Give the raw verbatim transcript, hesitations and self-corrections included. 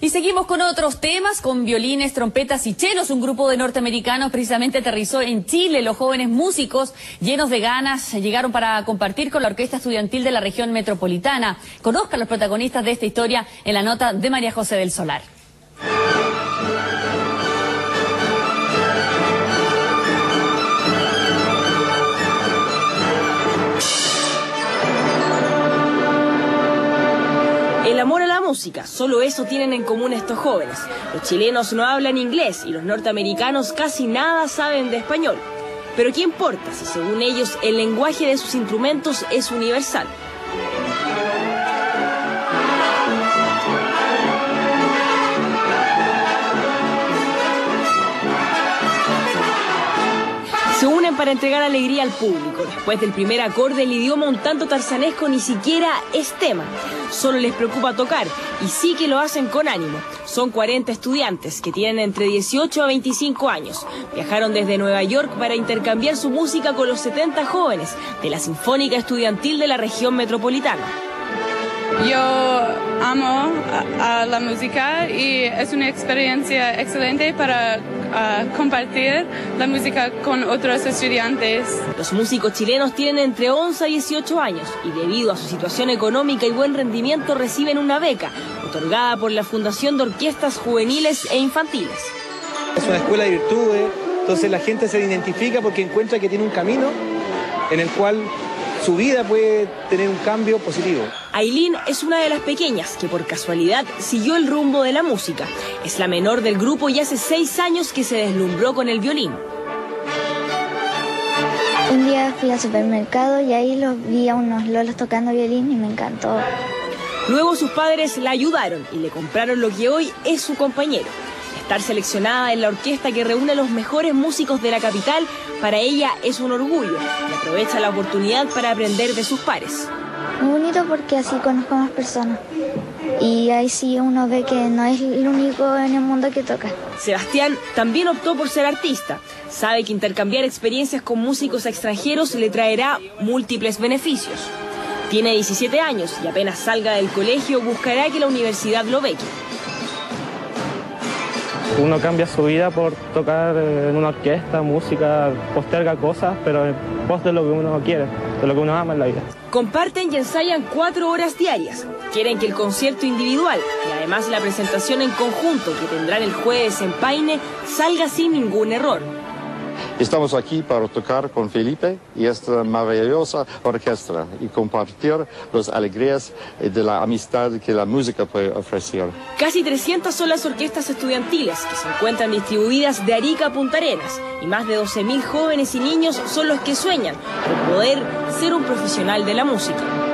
Y seguimos con otros temas, con violines, trompetas y chelos. Un grupo de norteamericanos precisamente aterrizó en Chile. Los jóvenes músicos, llenos de ganas, llegaron para compartir con la orquesta estudiantil de la región metropolitana. Conozcan los protagonistas de esta historia en la nota de María José del Solar. El amor a la música, solo eso tienen en común estos jóvenes. Los chilenos no hablan inglés y los norteamericanos casi nada saben de español. Pero ¿qué importa si según ellos el lenguaje de sus instrumentos es universal? Se unen para entregar alegría al público. Después del primer acorde, el idioma un tanto tarzanesco ni siquiera es tema. Solo les preocupa tocar, y sí que lo hacen con ánimo. Son cuarenta estudiantes que tienen entre dieciocho a veinticinco años. Viajaron desde Nueva York para intercambiar su música con los setenta jóvenes de la Sinfónica Estudiantil de la región metropolitana. Yo amo a, a la música y es una experiencia excelente para uh, compartir la música con otros estudiantes. Los músicos chilenos tienen entre once a dieciocho años y debido a su situación económica y buen rendimiento reciben una beca otorgada por la Fundación de Orquestas Juveniles e Infantiles. Es una escuela de virtudes, entonces la gente se identifica porque encuentra que tiene un camino en el cual su vida puede tener un cambio positivo. Ailín es una de las pequeñas que por casualidad siguió el rumbo de la música. Es la menor del grupo y hace seis años que se deslumbró con el violín. Un día fui al supermercado y ahí los vi a unos lolos tocando violín y me encantó. Luego sus padres la ayudaron y le compraron lo que hoy es su compañero. Estar seleccionada en la orquesta que reúne a los mejores músicos de la capital, para ella es un orgullo y aprovecha la oportunidad para aprender de sus pares. Muy bonito porque así conozco a más personas y ahí sí uno ve que no es el único en el mundo que toca. Sebastián también optó por ser artista. Sabe que intercambiar experiencias con músicos extranjeros le traerá múltiples beneficios. Tiene diecisiete años y apenas salga del colegio buscará que la universidad lo beque. Uno cambia su vida por tocar en una orquesta, música, posterga cosas, pero en pos de lo que uno quiere, de lo que uno ama en la vida. Comparten y ensayan cuatro horas diarias. Quieren que el concierto individual y además la presentación en conjunto que tendrán el jueves en Paine salga sin ningún error. Estamos aquí para tocar con Felipe y esta maravillosa orquesta y compartir las alegrías de la amistad que la música puede ofrecer. Casi trescientas son las orquestas estudiantiles que se encuentran distribuidas de Arica a Punta Arenas y más de doce mil jóvenes y niños son los que sueñan con poder ser un profesional de la música.